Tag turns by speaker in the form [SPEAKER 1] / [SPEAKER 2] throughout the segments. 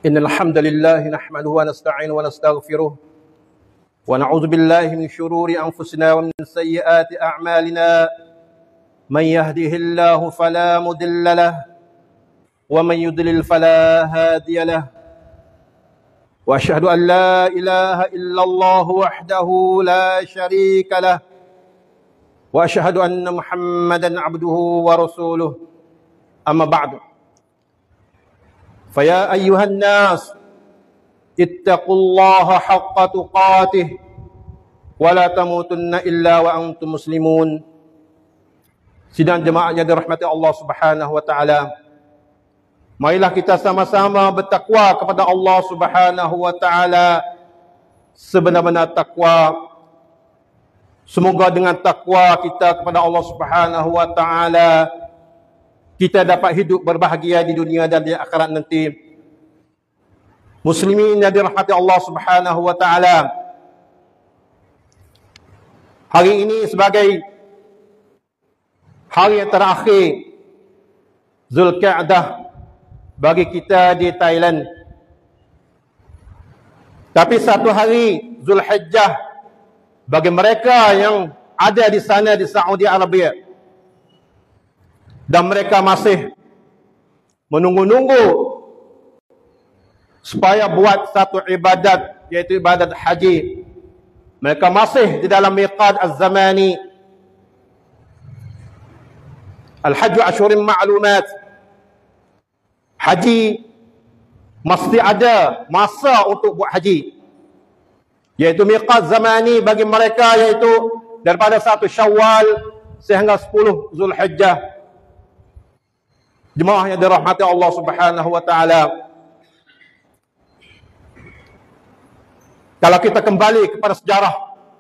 [SPEAKER 1] إن الحمد لله نحمده ونستعينه ونستغفره ونعوذ بالله من شرور أنفسنا ومن سيئات أعمالنا من يهده الله فلا مضل له ومن يضلل فلا هادي له وأشهد أن لا إله إلا الله وحده لا شريك له وأشهد أن محمدا عبده ورسوله أما بعد فيا أيها الناس اتقوا الله حق تقاته ولا تموتن إلا وأنتم مسلمون. Sidang jemaah yang dirahmati Allah Subhanahu wa taala, marilah kita sama-sama bertakwa kepada Allah Subhanahu wa taala sebenar-benar takwa. Semoga dengan takwa kita kepada Allah Subhanahu wa taala kita dapat hidup berbahagia di dunia dan di akhirat nanti. Muslimin yang dirahmati Allah Subhanahu wa taala, hari ini sebagai hari yang terakhir Zulkaadah bagi kita di Thailand. Tapi satu hari Zulhijjah bagi mereka yang ada di sana di Saudi Arabia. Dan mereka masih menunggu-nunggu supaya buat satu ibadat, yaitu ibadat haji. Mereka masih di dalam miqat az-zamani. Al-hajju ashurin ma'lumat. Haji mesti ada masa untuk buat haji, yaitu miqat zamani bagi mereka, yaitu daripada 1 Syawal sehingga 10 Zulhijjah. Jemaah yang dirahmati Allah Subhanahu wa taala, kalau kita kembali kepada sejarah,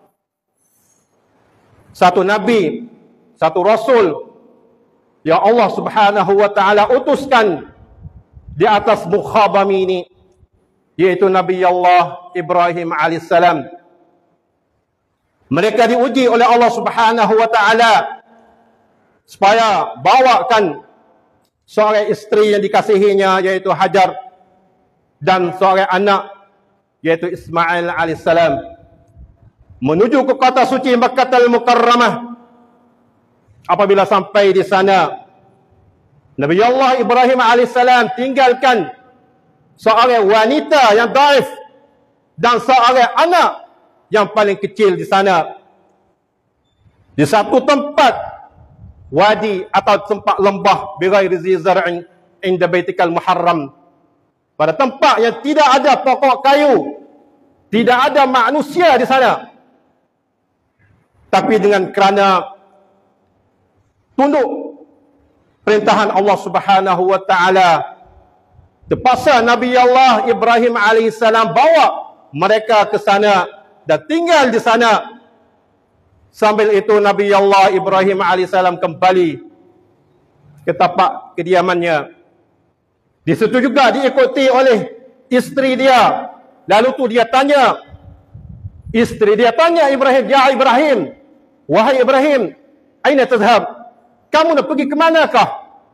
[SPEAKER 1] satu nabi, satu rasul yang Allah Subhanahu wa taala utuskan di atas muka bumi ini, yaitu Nabi Allah Ibrahim alaihissalam. Mereka diuji oleh Allah Subhanahu wa taala supaya bawakan seorang isteri yang dikasihinya, yaitu Hajar, dan seorang anak, yaitu Ismail alaihissalam, menuju ke kota suci Makkahul Mukarramah. Apabila sampai di sana, Nabi Allah Ibrahim alaihissalam tinggalkan seorang wanita yang dhaif dan seorang anak yang paling kecil di sana, di satu tempat wadi atau tempat lembah bighairi zi zar'in inda baitikal muharram, pada tempat yang tidak ada pokok kayu, tidak ada manusia di sana. Tapi dengan kerana tunduk perintahan Allah Subhanahu wa taala, terpaksa Nabi Allah Ibrahim alaihissalam bawa mereka ke sana dan tinggal di sana. Sambil itu Nabi Allah Ibrahim alaihissalam kembali ke tapak kediamannya. Di situ juga diikuti oleh isteri dia. Lalu tu dia tanya, isteri dia tanya Ibrahim, "Ya Ibrahim, wahai Ibrahim, aina tazhab? Kamu nak pergi ke manakah?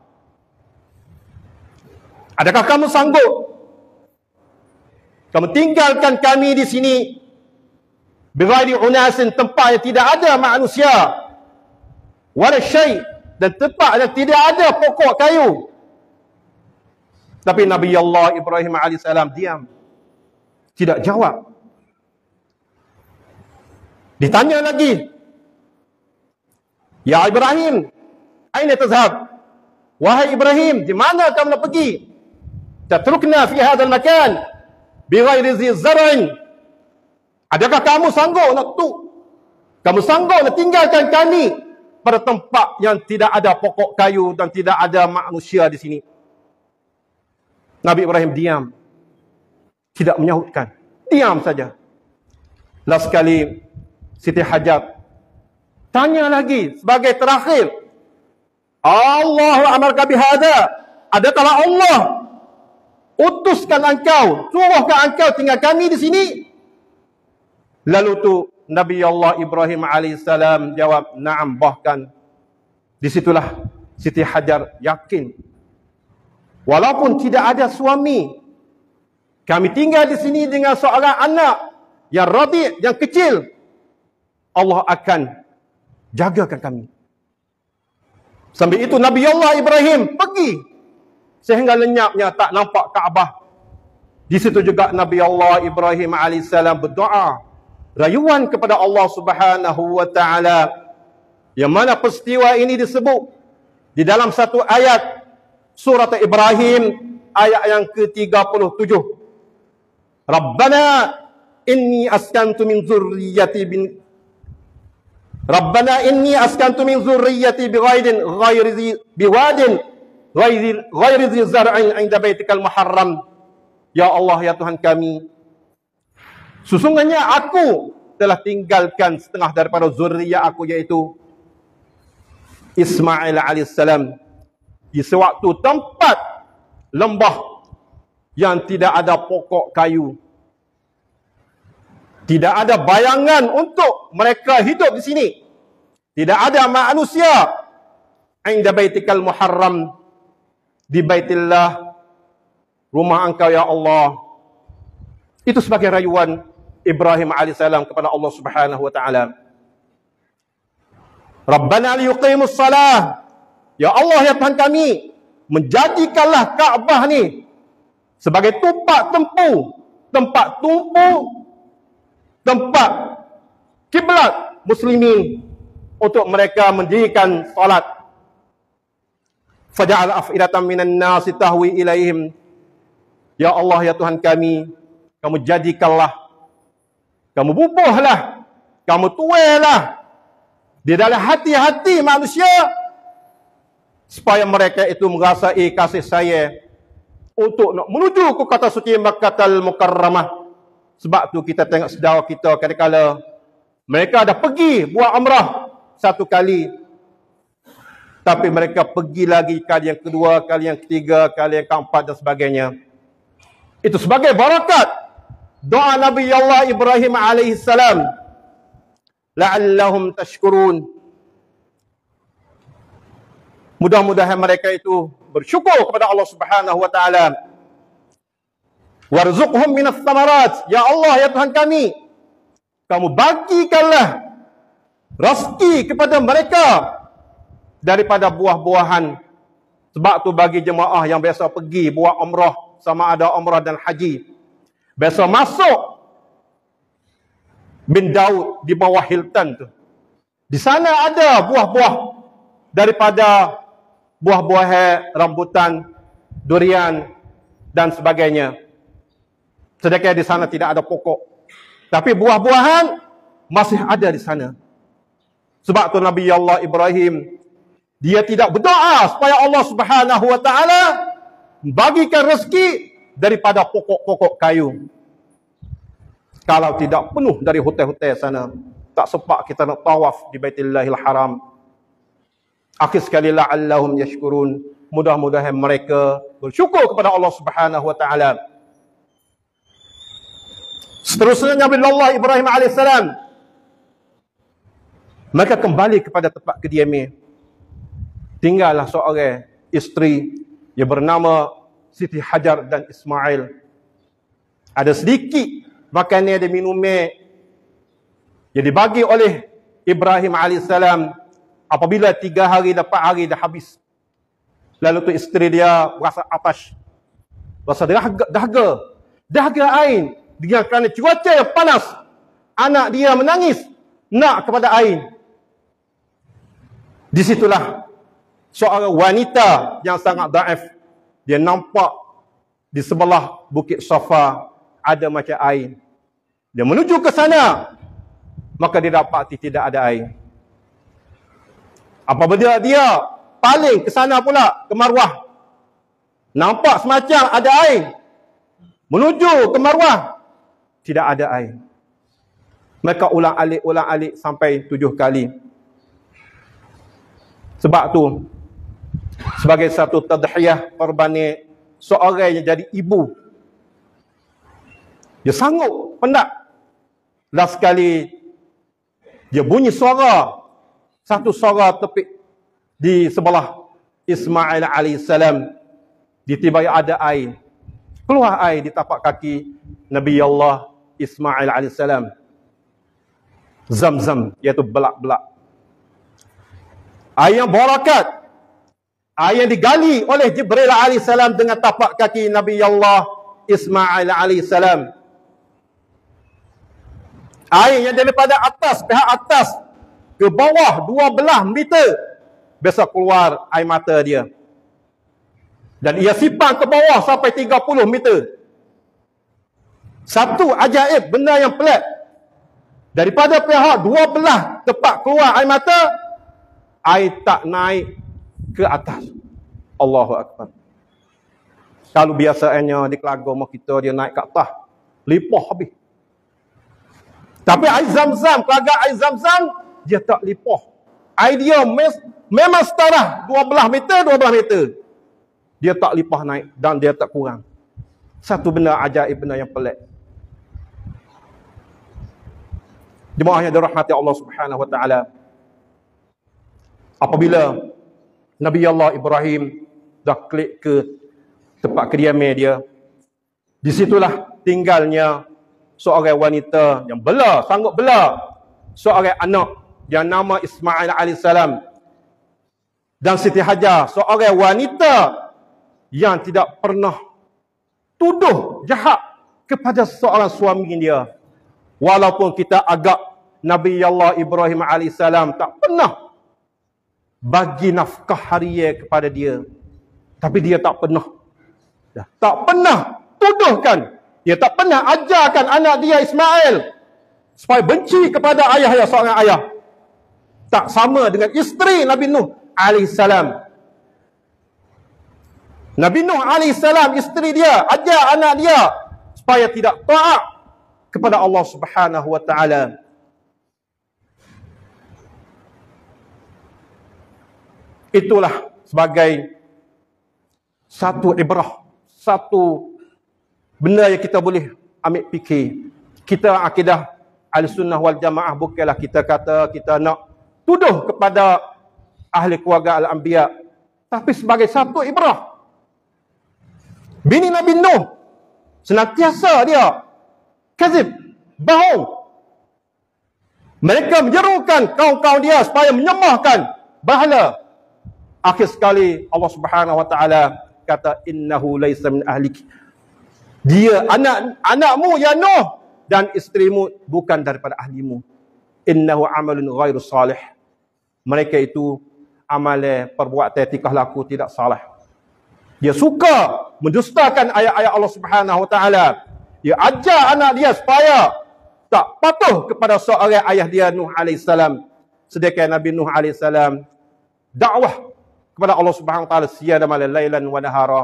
[SPEAKER 1] Adakah kamu sanggup kamu tinggalkan kami di sini bighairi unasin, tempat yang tidak ada manusia, wala syai', dan tempat yang tidak ada pokok kayu?" Tapi Nabi Allah Ibrahim alaihissalam diam, tidak jawab. Ditanya lagi, "Ya Ibrahim, aina tazhab? Wahai Ibrahim, di mana kamu nak pergi? Tatrukna fi hadzal makan bighairi zi zar'in. Adakah kamu sanggup kamu sanggup nak tinggalkan kami pada tempat yang tidak ada pokok kayu dan tidak ada manusia di sini?" Nabi Ibrahim diam, tidak menyahutkan, diam saja. Last sekali Siti Hajar tanya lagi sebagai terakhir, "Allah amarka bihadza? Adakah Allah utuskan engkau, suruhkan engkau tinggal kami di sini?" Lalu tu Nabi Allah Ibrahim alaihissalam jawab, "Na'am." Bahkan disitulah Siti Hajar yakin, walaupun tidak ada suami, Kami tinggal di sini dengan seorang anak yang radhi', yang kecil. Allah akan jagakan kami. Sambil itu Nabi Allah Ibrahim pergi sehingga lenyapnya, tak nampak Kaabah. Di situ juga Nabi Allah Ibrahim AS berdoa rayuan kepada Allah Subhanahu wa taala, yang mana peristiwa ini disebut di dalam satu ayat surat Ibrahim ayat yang ke-37. Rabbana inni askantu min zurriyyati ghairi zi zar'in 'inda baitikal muharram. Ya Allah, ya Tuhan kami, sesungguhnya aku telah tinggalkan setengah daripada zuriat aku, iaitu Ismail alaihissalam, di sewaktu tempat lembah yang tidak ada pokok kayu. Tidak ada bayangan untuk mereka hidup di sini. Tidak ada manusia. 'Inda baitikal muharram, di baitillah, rumah engkau ya Allah. Itu sebagai rayuan Ibrahim alaihissalam kepada Allah Subhanahu wa taala. Rabbana liyuqimus salah. Ya Allah, ya Tuhan kami, menjadikanlah Kaabah ni sebagai tempat tempat kiblat muslimin untuk mereka mendirikan salat. Faja'al af'idatan minan nasi tahwi ilaihim. Ya Allah, ya Tuhan kami, kamu jadikanlah, kamu bubuhlah, kamu tuailah di dalam hati-hati manusia, supaya mereka itu merasai kasih saya untuk nak menuju ke kota suci Makkahul Mukarramah. Sebab tu kita tengok saudara kita kadang-kadang mereka dah pergi buat umrah satu kali, tapi mereka pergi lagi kali yang kedua, kali yang ketiga, kali yang keempat dan sebagainya. Itu sebagai barakat doa Nabi Allah Ibrahim alaihissalam, la'allahum tashkurun. Mudah-mudahan mereka itu bersyukur kepada Allah Subhanahu wa taala. Warzuqhum minas thamarat. Ya Allah, ya Tuhan kami, kamu bagikanlah rezeki kepada mereka daripada buah-buahan. Sebab tu bagi jemaah yang biasa pergi buat umrah, sama ada umrah dan haji, biasa masuk bin Daud di bawah Hilton tu. Di sana ada buah-buah daripada buah-buah rambutan, durian dan sebagainya. Sedangkan di sana tidak ada pokok, tapi buah-buahan masih ada di sana. Sebab tu Nabi Allah Ibrahim, dia tidak berdoa supaya Allah Subhanahu wa taala bagikan rezeki daripada pokok-pokok kayu. Kalau tidak penuh dari hotel-hotel sana, tak sempat kita nak tawaf di Baitillahil Haram. Akhir sekali, la'allahum yashkurun. Mudah-mudahan mereka bersyukur kepada Allah Subhanahu wa taala. Seterusnya Nabi Allah Ibrahim alaihissalam, mereka kembali kepada tempat kediaman. Tinggallah seorang isteri yang bernama Siti Hajar dan Ismail. Ada sedikit makanan dan minumnya yang dibagi oleh Ibrahim alaihissalam. Apabila 3 hari, 4 hari dah habis, lalu tu isteri dia rasa atas, rasa dahaga air. Dia kerana cuaca yang panas, anak dia menangis nak kepada air. Di situlah seorang wanita yang sangat daif, dia nampak di sebelah Bukit Safa ada macam air. Dia menuju ke sana, maka dia dapati tidak ada air. Apabila dia paling ke sana pula, ke Marwah, nampak semacam ada air. Menuju ke Marwah, tidak ada air. Mereka ulang-alik sampai 7 kali. Sebab tu, sebagai satu tadhiyah korban seorang yang jadi ibu, dia sanggup penat. Last sekali dia bunyi suara, satu suara tepik di sebelah Ismail alaihissalam, ditibai ada air. keluar air di tapak kaki Nabi Allah Ismail alaihissalam. Zam-zam, iaitu belak-belak. Air yang barakat, air yang digali oleh Jibril alaihissalam dengan tapak kaki Nabi Allah Ismail alaihissalam. Air yang daripada atas, pihak atas ke bawah 12 meter, biasa keluar air mata dia. Dan ia simpan ke bawah sampai 30 meter. Satu ajaib, benda yang pelik. Daripada pihak 12 tempat keluar air mata, air tak naik ke atas. Allahu Akbar. Kalau biasanya di Kelagor kita dia naik ke atas, lipah habis. Tapi air Zam-Zam, kelaga air Zam-Zam, dia tak lipah. Air dia memang setara 12 meter, 12 meter. Dia tak lipah naik dan dia tak kurang. Satu benda ajaib, benda yang pelik. Jemaah yang dirahmati Allah Subhanahu wa taala. Apabila Nabi Allah Ibrahim dah klik ke tempat kediaman dia, di situlah tinggalnya seorang wanita yang bela, sanggup bela seorang anak yang nama Ismail alaihissalam. Dan Siti Hajar, seorang wanita yang tidak pernah tuduh jahat kepada seorang suami dia. Walaupun kita agak Nabi Allah Ibrahim alaihissalam tak pernah bagi nafkah harian kepada dia, tapi dia tak pernah tuduhkan, dia tak pernah ajarkan anak dia Ismail supaya benci kepada ayah dia, seorang ayah. Tak sama dengan isteri Nabi Nuh alaihissalam. Nabi Nuh alaihissalam, isteri dia ajar anak dia supaya tidak taat kepada Allah Subhanahu wa taala. Itulah sebagai satu ibrah, satu benda yang kita boleh ambil fikir. Kita akidah Ahlussunnah wal Jamaah bukanlah kita kata kita nak tuduh kepada ahli keluarga al-anbiya, tapi sebagai satu ibrah. Bini Nabi Nuh senantiasa dia kazib, bohong. Mereka menyerukan kaum-kaum dia supaya menyembahkan berhala. Akhir sekali Allah Subhanahu wa taala kata, innahu laisa min ahlik. Dia anakmu ya Nuh dan isterimu bukan daripada ahlimu. Innahu amalun ghairu salih. Mereka itu amalan perbuatan tingkah laku tidak salah. Dia suka mendustakan ayat-ayat Allah Subhanahu wa taala. Dia ajar anak dia supaya tak patuh kepada seorang ayah dia Nuh alaihissalam. Sedangkan Nabi Nuh alaihissalam dakwah kepada Allah Subhanahu wa taala siang dan malam, lailan wa nahara.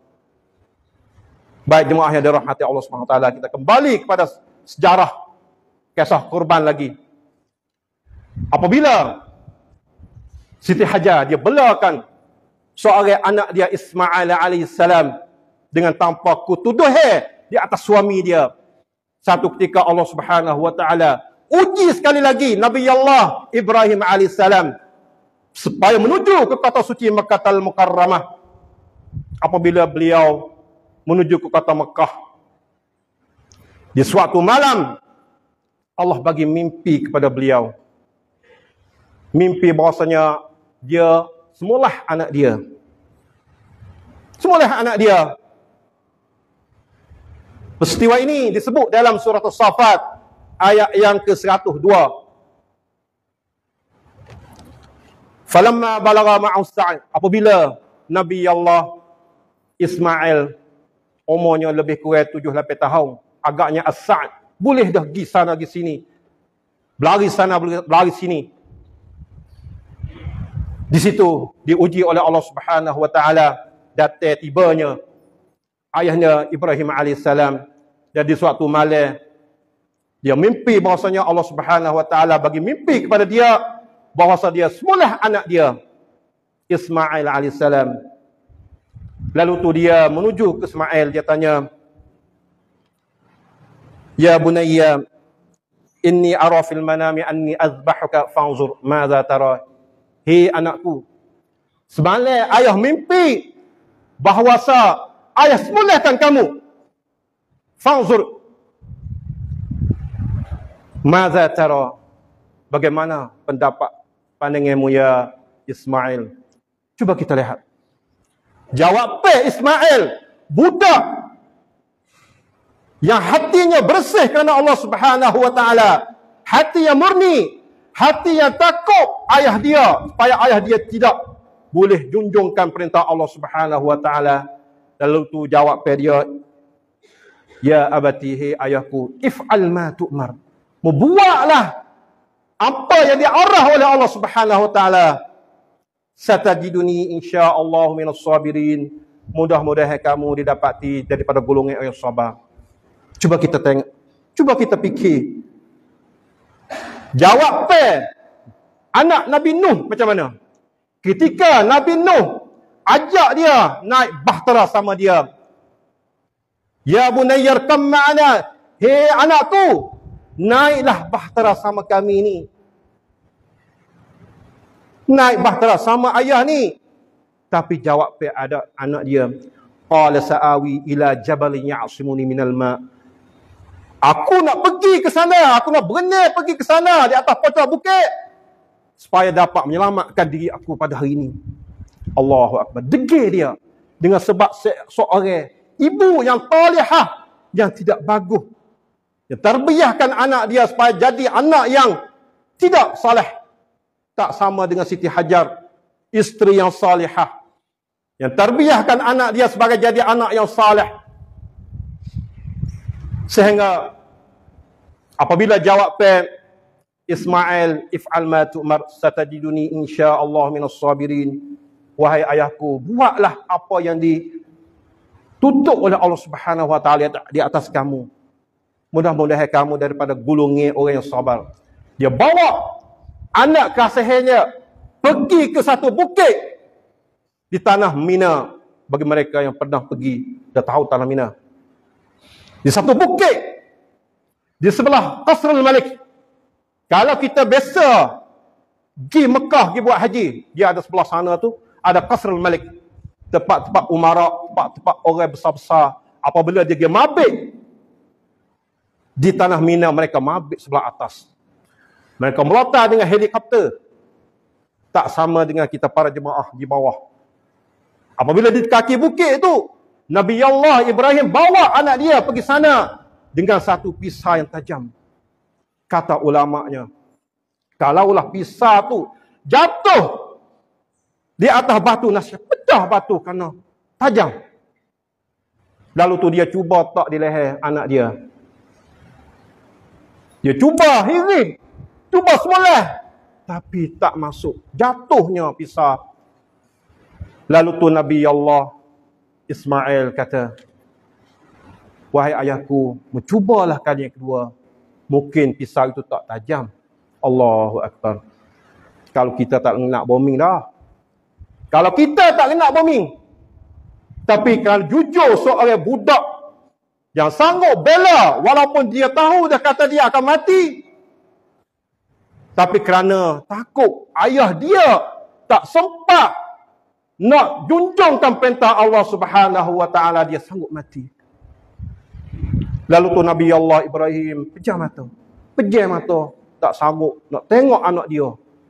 [SPEAKER 1] Baik jemaah yang dirahmati Allah Subhanahu wa taala, kita kembali kepada sejarah kisah kurban lagi. Apabila Siti Hajar dia belakan seorang anak dia Ismail alaihissalam dengan tanpa kutuduh di atas suami dia. Satu ketika Allah Subhanahu wa taala uji sekali lagi Nabi Allah Ibrahim alaihissalam supaya menuju ke kota suci Makkah al-Mukarramah. Apabila beliau menuju ke kota Mekah, di suatu malam Allah bagi mimpi kepada beliau. Mimpi bahasanya dia semulah anak dia. Semulah anak dia. Peristiwa ini disebut dalam surah As-Saffat ayat yang ke-102. Falamma balagha ma'u as-sa'i, apabila Nabi Allah Ismail umurnya lebih kurang 7-8 tahun, agaknya as-sa'i boleh dah pergi sana pergi sini, berlari sana berlari sini. Di situ diuji oleh Allah Subhanahu wa taala, datang tibanya ayahnya Ibrahim alaihissalam. Dan di suatu malam dia mimpi bahasanya Allah Subhanahu wa taala bagi mimpi kepada dia bahawa dia semula anak dia Ismail alaihissalam. Lalu tu dia menuju ke Ismail, dia tanya, ya bunayya inni ara fil manami anni azbahuka fanzur madza tara. Hei anakku, semalam ayah mimpi bahawasa ayah semulakan kamu Fanzur maza tara, bagaimana pendapat pandanganmu ya Ismail? Cuba kita lihat. Jawab Ismail, budak yang hatinya bersih kerana Allah Subhanahu wa taala, hati yang murni, hati yang takut ayah dia, supaya ayah dia tidak boleh junjungkan perintah Allah Subhanahu wa taala. Lalu tu jawab dia, ya abati, hei ayahku, if'al ma tu'mar, membuatlah apa yang diarah oleh Allah Subhanahu wa taala. Satajiduni insyaallah minas sabirin, mudah-mudahan kamu didapati daripada golongan yang sabar. Cuba kita tengok, cuba kita fikir. Jawab anak Nabi Nuh macam mana? Ketika Nabi Nuh ajak dia naik bahtera sama dia. Ya bunayyar kam ma'ana, hei anakku, naiklah bahtera sama kami ni. Naik bahtera sama ayah ni. Tapi jawab ada anak dia, qala sa'awi ila jabalin ya'simuni minal ma'. Aku nak pergi ke sana, aku nak berenang pergi ke sana di atas pocong bukit supaya dapat menyelamatkan diri aku pada hari ini. Allahu Akbar. Degil dia dengan sebab seorang ibu yang talihah, yang tidak bagus, yang terbiahkan anak dia supaya jadi anak yang tidak saleh. Tak sama dengan Siti Hajar, isteri yang salihah, yang terbiahkan anak dia sebagai jadi anak yang saleh. Sehingga apabila jawab Ismail, if'al ma tu'mar satajiduni insyaallah minas sabirin, wahai ayahku, buatlah apa yang dituntut oleh Allah Subhanahu wa taala di atas kamu. Mudah-mudahan kamu daripada golongan orang yang sabar. Dia bawa anak kasihannya pergi ke satu bukit di tanah Mina. Bagi mereka yang pernah pergi, dah tahu tanah Mina. Di satu bukit di sebelah Qasrul Malik. Kalau kita biasa pergi Mekah, pergi buat haji, dia ada sebelah sana tu ada Qasrul Malik, tempat-tempat umara, tempat-tempat orang besar-besar. Apabila dia pergi mabit di tanah Mina, mereka mabit sebelah atas. Mereka melontar dengan helikopter. Tak sama dengan kita para jemaah di bawah. Apabila di kaki bukit itu, Nabi Allah Ibrahim bawa anak dia pergi sana dengan satu pisau yang tajam. Kata ulama'nya, kalaulah pisau tu jatuh di atas batu, nasi pecah batu kerana tajam. Lalu tu dia cuba tak di leher anak dia. Dia cuba hirim, cuba semoleh, tapi tak masuk. Jatuhnya pisau. Lalu tu Nabi Allah Ismail kata, wahai ayahku, mencubalah kali yang kedua. Mungkin pisau itu tak tajam. Allahu Akbar. Kalau kita tak nak bombing dah. Kalau kita tak nak bombing. Tapi kalau jujur seorang budak yang sanggup bela, walaupun dia tahu dah kata dia akan mati, tapi kerana takut ayah dia tak sempat nak junjungkan perintah Allah Subhanahu wa taala, dia sanggup mati. Lalu tu Nabi Allah Ibrahim pejam mata, tak sanggup nak tengok anak dia.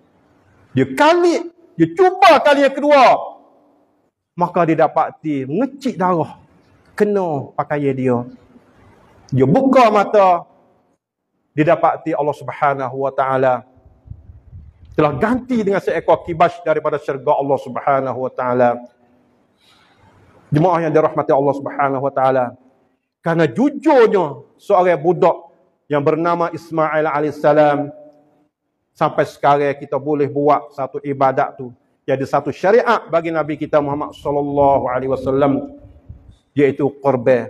[SPEAKER 1] Dia cuba kali yang kedua, maka dia dapati mengecik darah kena pakaian dia. Dia buka mata, dia dapati Allah Subhanahu wa taala telah ganti dengan seekor kibas daripada syurga Allah Subhanahu wa taala. Jemaah yang dirahmati Allah Subhanahu wa taala, karena jujurnya seorang budak yang bernama Ismail alaihissalam, sampai sekarang kita boleh buat satu ibadat tu, jadi satu syariat bagi Nabi kita Muhammad sallallahu alaihi wasallam, iaitu qurban.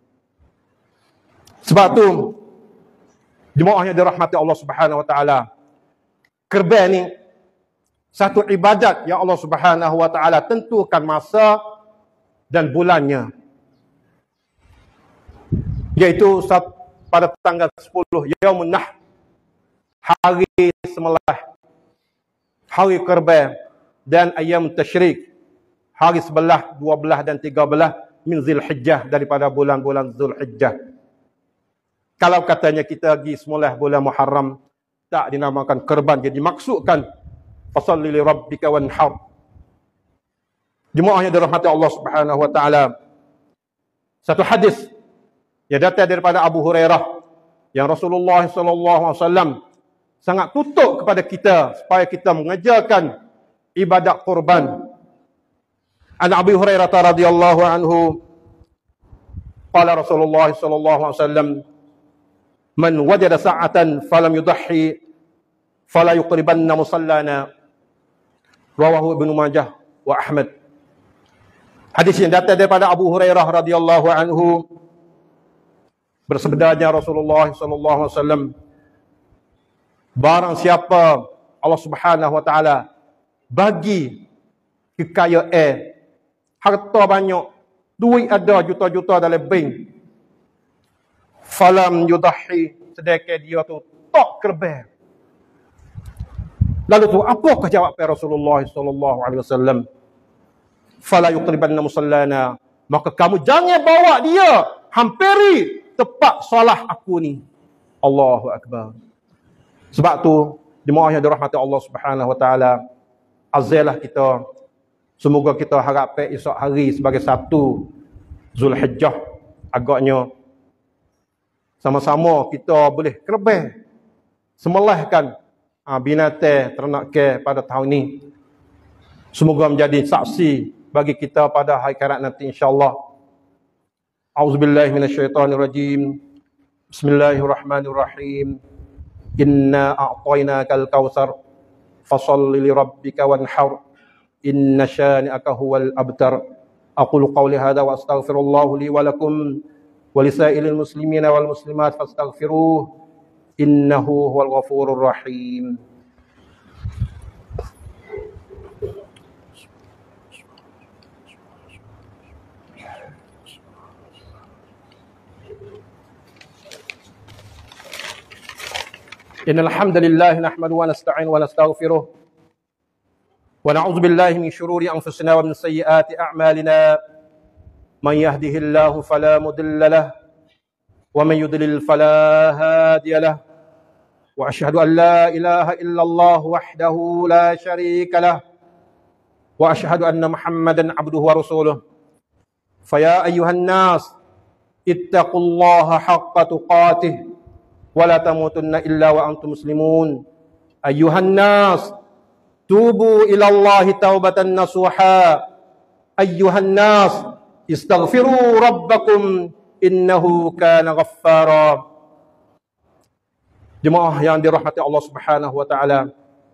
[SPEAKER 1] Sebab tu jemaah yang dirahmati Allah Subhanahu wa taala, qurban ni satu ibadat yang Allah Subhanahu wa taala tentukan masa dan bulannya, iaitu pada tanggal 10 Yaumun Nahr, hari semelah, hari qurban, dan ayam tasyrik, hari 11, 12 dan 13 min Zulhijjah, daripada bulan-bulan Zulhijjah. Kalau katanya kita pergi semula bulan Muharram, tak dinamakan kurban, jadi dimaksudkan fasalli li rabbika wanhar. Jemaah yang dirahmati Allah Subhanahu wa taala. Satu hadis yang datang daripada Abu Hurairah yang Rasulullah sallallahu alaihi wasallam sangat tutup kepada kita supaya kita mengajarkan ibadat kurban. An Abi Hurairah radhiyallahu anhu qala Rasulullah sallallahu alaihi wasallam man wajada sa'atan falam yudahhi fala yuqribanna musallana. Rawahu Ibnu Majah wa Ahmad. Hadis yang datang daripada Abu Hurairah radhiyallahu anhu, bersabdanya Rasulullah sallallahu alaihi wasallam, barang siapa Allah Subhanahu wa taala bagi kekayaan, harta banyak, duit ada juta-juta dalam bank, falam yudahi, sedekah dia tu tak kerbe. Lalu tu apakah jawapan Rasulullah sallallahu alaihi wasallam? Fala yuqribanna musallana, maka kamu jangan bawa dia hampiri tempat solat aku ni. Allahu akbar. Sebab tu jemaah yang dirahmati Allah Subhanahu wa taala, azilah kita, semoga kita harap esok hari sebagai 1 Zulhijjah, agaknya sama-sama kita boleh kerbeh semelahkan binatang ternak ke pada tahun ni. Semoga menjadi saksi bagi kita pada hari akhirat nanti insya-Allah. A'udzubillahi minasyaitonirrajim. Bismillahirrahmanirrahim. Inna a'tainakal kautsar fasholli li rabbika wanhar. Inna syani'aka huwal abtar. Aqulu qawli hadza wa astaghfirullah li wa lakum wa lisairil muslimina wal muslimat fastaghfiruh. Innahu huwal ghafurur rahim. Innal hamdalillah nahmaduhu wa nasta'inuhu wa nastaghfiruh wa na'udzu billahi min shururi anfusina wa min sayyiati a'malina. Man yahdihillahu fala mudilla lahu wa man yudlil fala hadiya lahu. Wa asyhadu an la ilaha illallah wahdahu la syarika lahu wa asyhadu anna Muhammadan abduhu wa rasuluh. Fa ya ayyuhan nas ittaqullaha haqqa tuqatih wala tamutunna illa wa antum muslimun. Ayyuhan nas tubu ila Allahi taubatan nasuha. Ayyuhan nas istaghfiru rabbakum innahu kana ghaffara. Jemaah yang dirahmati Allah Subhanahu wa taala,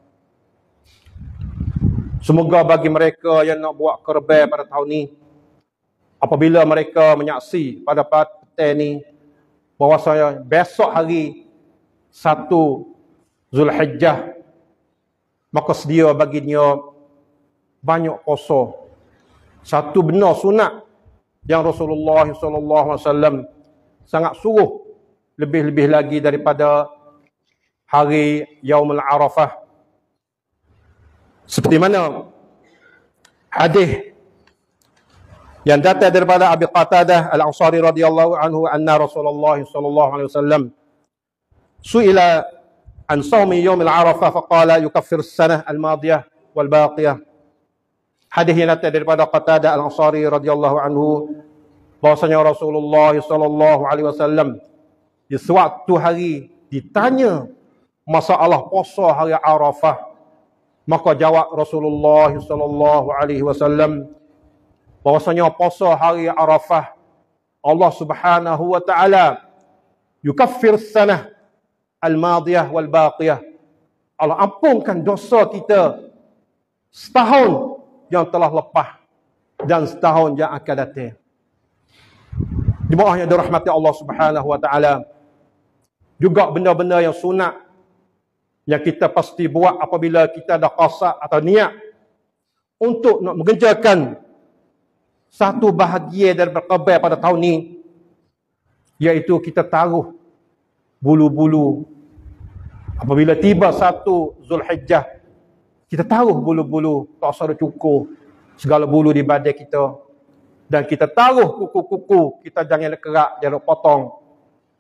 [SPEAKER 1] semoga bagi mereka yang nak buat kurban pada tahun ni, apabila mereka menyaksi pada petang ni bahawasanya besok hari 1 Zulhijjah, maka sedia baginya banyak puasa. Satu benar sunat yang Rasulullah sallallahu alaihi wasallam sangat suruh lebih-lebih lagi daripada hari Yaumul Arafah. Seperti mana hadis yang datang daripada Abi Qatadah Al-Ansari radhiyallahu anhu anna Rasulullah sallallahu alaihi wasallam su'ila an shaumi yaum al-Arafah faqala yukaffir as-sanah al-madiyah wal baqiyah. Hadis yang datang daripada Qatadah Al-Ansari radhiyallahu anhu bahwasanya Rasulullah sallallahu alaihi wasallam di suatu hari ditanya masalah puasa hari Arafah, maka jawab Rasulullah sallallahu alaihi wasallam bahwasanya puasa hari Arafah Allah Subhanahu wa taala yukaffir sanah al-madiyah wal baqiyah. Allah ampunkan dosa kita setahun yang telah lepas dan setahun yang akan datang. Jemaah yang dirahmati Allah Subhanahu wa taala, juga benda-benda yang sunat yang kita pasti buat apabila kita ada qasad atau niat untuk nak mengerjakan satu bahagia dari berkurban pada tahun ini, iaitu kita taruh bulu-bulu. Apabila tiba 1 Zulhijjah, kita taruh bulu-bulu, tak usah cukur segala bulu di badan kita, dan kita taruh kuku-kuku, kita jangan kerak, jangan potong.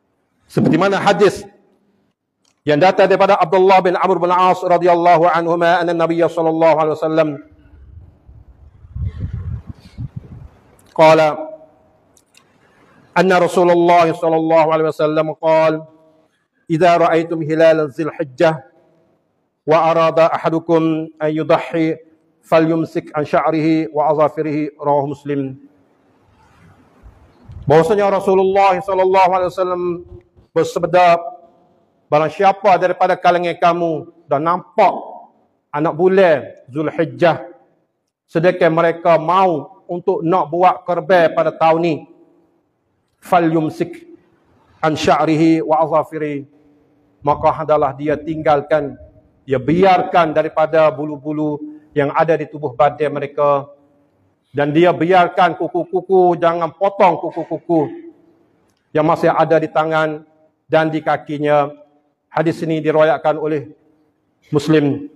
[SPEAKER 1] Seperti mana hadis yang datang daripada Abdullah bin Amr bin As radhiyallahu anhuma anna Nabiy sallallahu alaihi wasallam qala anna Rasulullah sallallahu alaihi wasallam qala idza ra'aytum hilal Dzulhijjah wa arada ahadukum an yudahhi falyumsik an sya'rihi wa azafirihi, rawahu Muslim. Bahwasanya Rasulullah sallallahu alaihi wasallam bersabda, barang siapa daripada kalangan kamu dah nampak anak bulan Zulhijjah sedangkan mereka mau untuk nak buat korban pada tahun ni, falyumsik an sya'rihi wa azafirihi, maka hendaklah dia tinggalkan, dia biarkan daripada bulu-bulu yang ada di tubuh badan mereka, dan dia biarkan kuku-kuku, jangan potong kuku-kuku yang masih ada di tangan dan di kakinya. Hadis ini diriwayatkan oleh Muslim.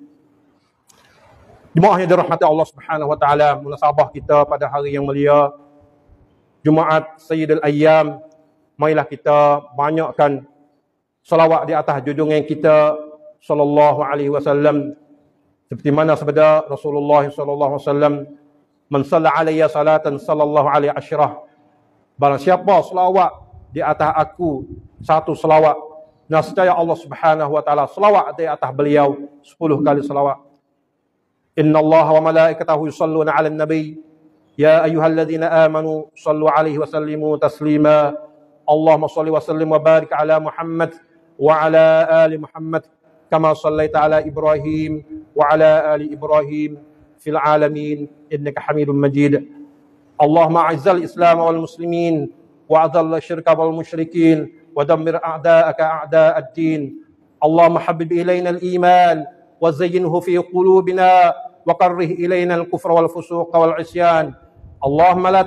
[SPEAKER 1] Jemaah yang dirahmati Allah Subhanahu wa taala, munasabah kita pada hari yang mulia Jumaat Sayyidul Ayyam, marilah kita banyakkan selawat di atas junjungan kita sallallahu alaihi wasallam, seperti mana sabda Rasulullah sallallahu alaihi wasallam, man shalla alayya salatan sallallahu alaihi asyrah, barang siapa selawat di atas aku satu selawat, nescaya Allah Subhanahu wa taala selawat di atas beliau 10 kali selawat. Inna Allah wa malaikatahu yusalluna 'alan nabi ya ayyuhalladzina amanu sallu 'alaihi wa sallimu taslima. Allahumma shalli wa sallim wa barik 'ala Muhammad wa 'ala ali Muhammad kama shallaita 'ala Ibrahim wa 'ala ali Ibrahim fil 'alamin innaka Hamidum Majid. Allahumma a'izzal Islam wal muslimin wa adhall syirka wal musyrikin wa dammir a'da'aka a'da'ad-din. Allahumma habbib ilayna al-iman wa zayyinhu fi qulubina wa karrih ilayna al-kufra wal fusuqa wal 'isyan. Allahumma la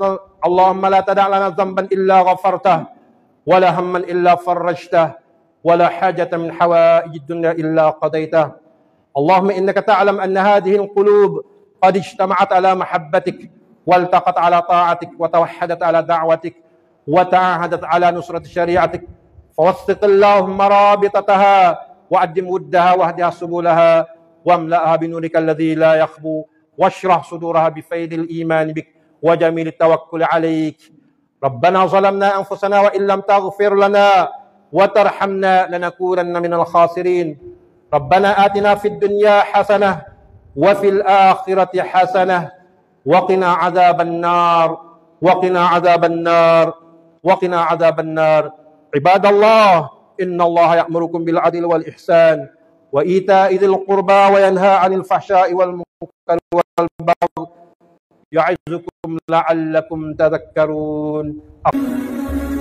[SPEAKER 1] tada' lana dhanban illa ghafartah wa la hamman illa farajtah wa la hajatan min hawaijid dunya illa qadaitah. Allahumma innaka ta'lam anna hadhihi al-qulub qad ijtama'at ala mahabbatik waltaqat ala ta'atik wa tawahhadat ala da'watik wa ta'ahadat ala nusrati syari'atik. Fawassit Allahumma rabitataha وأدم ودها واهدها سبلها واملأها بنورك الذي لا يخبو واشرح صدورها بفيض الإيمان بك وجميل التوكل عليك. ربنا ظلمنا أنفسنا وإن لم تغفر لنا وترحمنا لنكونن من الخاسرين. ربنا آتنا في الدنيا حسنة وفي الآخرة حسنة وقنا عذاب النار وقنا عذاب النار وقنا عذاب النار. عباد الله إن الله يأمركم بالعدل والإحسان وإيتاء ذي القربى وينهى عن الفحشاء والمنكر والبغي يعظكم لعلكم تذكرون.